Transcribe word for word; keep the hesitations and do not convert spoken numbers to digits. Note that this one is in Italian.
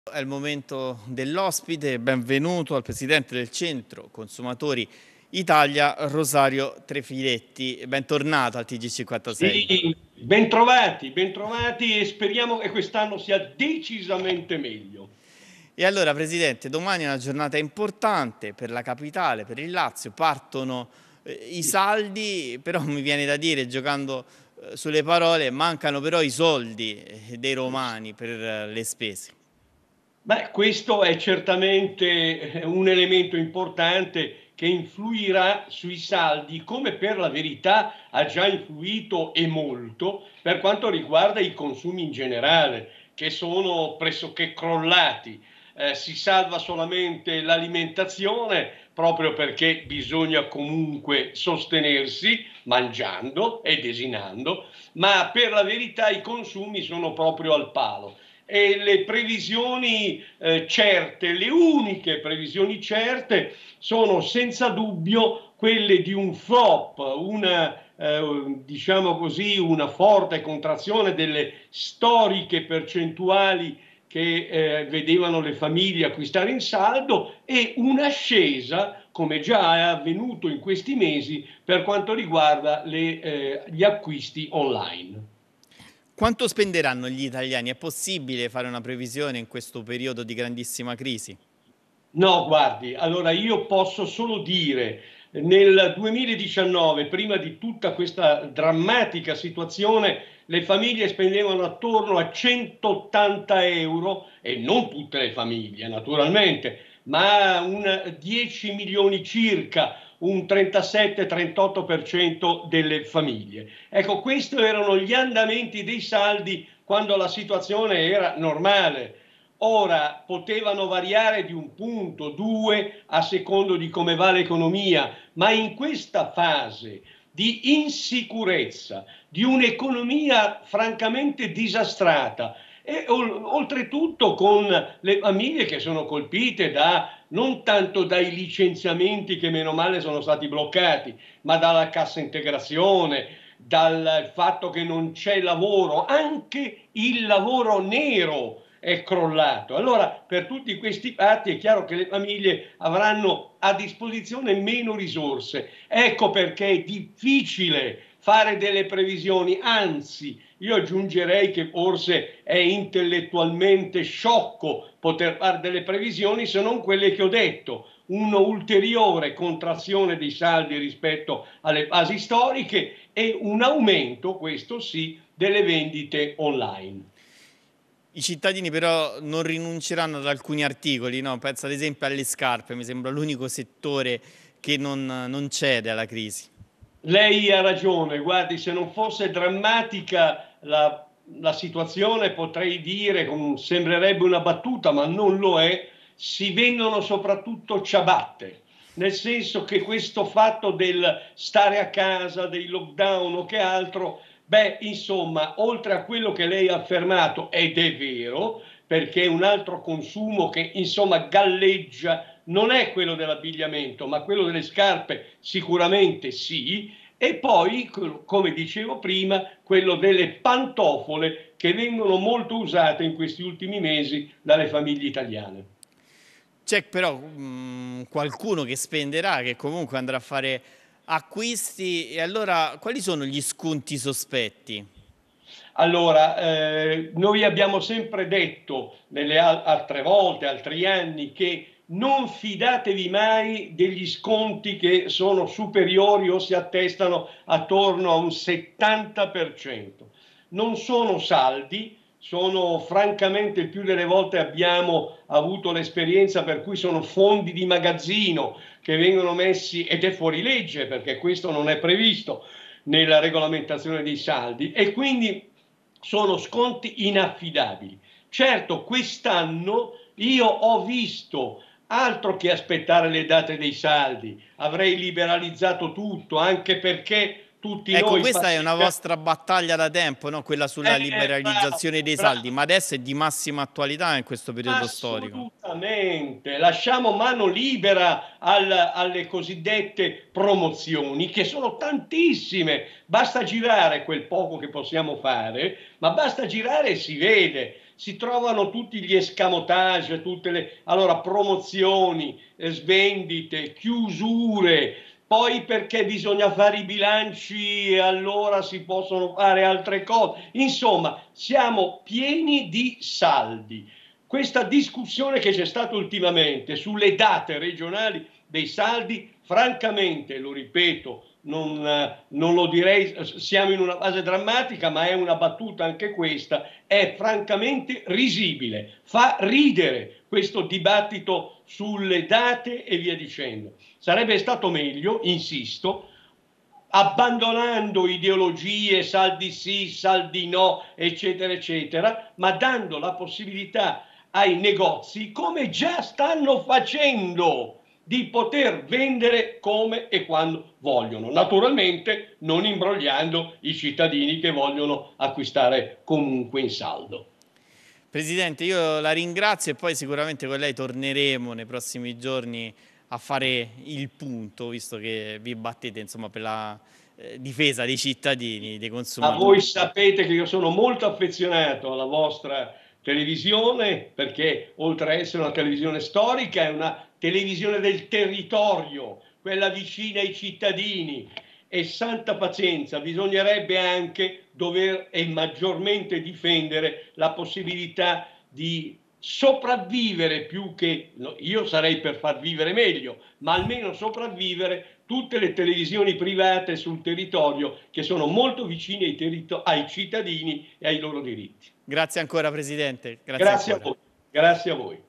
È il momento dell'ospite, benvenuto al presidente del Centro Consumatori Italia, Rosario Trefiletti. Bentornato al T G cinquantasei. Sì, bentrovati, bentrovati e speriamo che quest'anno sia decisamente meglio. E allora, presidente, domani è una giornata importante per la capitale, per il Lazio. Partono eh, i saldi, però mi viene da dire, giocando eh, sulle parole, mancano però i soldi eh, dei romani per eh, le spese. Beh, questo è certamente un elemento importante che influirà sui saldi, come per la verità ha già influito e molto per quanto riguarda i consumi in generale, che sono pressoché crollati. Eh, si salva solamente l'alimentazione proprio perché bisogna comunque sostenersi mangiando e desinando, ma per la verità i consumi sono proprio al palo. E le previsioni eh, certe, le uniche previsioni certe sono senza dubbio quelle di un flop, una, eh, diciamo così, una forte contrazione delle storiche percentuali che eh, vedevano le famiglie acquistare in saldo e un'ascesa, come già è avvenuto in questi mesi, per quanto riguarda le, eh, gli acquisti online. Quanto spenderanno gli italiani? È possibile fare una previsione in questo periodo di grandissima crisi? No, guardi, allora io posso solo dire, nel duemiladiciannove, prima di tutta questa drammatica situazione, le famiglie spendevano attorno a centottanta euro, e non tutte le famiglie naturalmente, ma un dieci milioni circa, un trentasette trentotto per cento delle famiglie. Ecco, questi erano gli andamenti dei saldi quando la situazione era normale. Ora potevano variare di un punto, due, a secondo di come va l'economia, ma in questa fase di insicurezza, di un'economia francamente disastrata e oltretutto con le famiglie che sono colpite da non tanto dai licenziamenti che meno male sono stati bloccati, ma dalla cassa integrazione, dal fatto che non c'è lavoro, anche il lavoro nero è crollato. Allora, per tutti questi fatti è chiaro che le famiglie avranno a disposizione meno risorse. Ecco perché è difficile fare delle previsioni, anzi, io aggiungerei che forse è intellettualmente sciocco poter fare delle previsioni se non quelle che ho detto, un'ulteriore contrazione dei saldi rispetto alle basi storiche e un aumento, questo sì, delle vendite online. I cittadini però non rinunceranno ad alcuni articoli, no? Penso ad esempio alle scarpe, mi sembra l'unico settore che non, non cede alla crisi. Lei ha ragione, guardi, se non fosse drammatica la, la situazione, potrei dire, com- sembrerebbe una battuta, ma non lo è, si vendono soprattutto ciabatte, nel senso che questo fatto del stare a casa, dei lockdown o che altro, beh, insomma, oltre a quello che lei ha affermato, ed è vero, perché un altro consumo che insomma galleggia non è quello dell'abbigliamento, ma quello delle scarpe sicuramente sì, e poi, come dicevo prima, quello delle pantofole che vengono molto usate in questi ultimi mesi dalle famiglie italiane. C'è però mh, qualcuno che spenderà, che comunque andrà a fare acquisti, e allora quali sono gli sconti sospetti? Allora, eh, noi abbiamo sempre detto nelle al- altre volte, altri anni, che non fidatevi mai degli sconti che sono superiori o si attestano attorno a un settanta per cento. Non sono saldi, sono francamente il più delle volte abbiamo avuto l'esperienza per cui sono fondi di magazzino che vengono messi, ed è fuori legge perché questo non è previsto nella regolamentazione dei saldi, e quindi sono sconti inaffidabili. Certo, quest'anno io ho visto, altro che aspettare le date dei saldi, avrei liberalizzato tutto, anche perché tutti Ecco, noi questa è una facciamo... vostra battaglia da tempo, no? Quella sulla Eh, liberalizzazione bravo, dei saldi, bravo. ma adesso è di massima attualità in questo periodo storico. Assolutamente, lasciamo mano libera al- alle cosiddette promozioni, che sono tantissime, basta girare quel poco che possiamo fare, ma basta girare e si vede. si trovano tutti gli escamotage, tutte le allora, promozioni, eh, svendite, chiusure, poi perché bisogna fare i bilanci e allora si possono fare altre cose. Insomma, siamo pieni di saldi. Questa discussione che c'è stata ultimamente sulle date regionali dei saldi, francamente, lo ripeto, non, non lo direi, siamo in una fase drammatica, ma è una battuta anche questa, è francamente risibile, fa ridere questo dibattito sulle date e via dicendo. Sarebbe stato meglio, insisto, abbandonando ideologie, saldi sì, saldi no, eccetera, eccetera, ma dando la possibilità ai negozi, come già stanno facendo, di poter vendere come e quando vogliono, naturalmente non imbrogliando i cittadini che vogliono acquistare comunque in saldo. Presidente, io la ringrazio e poi sicuramente con lei torneremo nei prossimi giorni a fare il punto, visto che vi battete insomma, per la eh, difesa dei cittadini, dei Ma voi consumatori. sapete che io sono molto affezionato alla vostra televisione perché oltre a essere una televisione storica è una televisione del territorio, quella vicina ai cittadini e santa pazienza, bisognerebbe anche dover e maggiormente difendere la possibilità di sopravvivere più che, no, io sarei per far vivere meglio, ma almeno sopravvivere tutte le televisioni private sul territorio che sono molto vicine ai, ai cittadini e ai loro diritti. Grazie ancora Presidente, grazie Grazie a ancora. voi. Grazie a voi.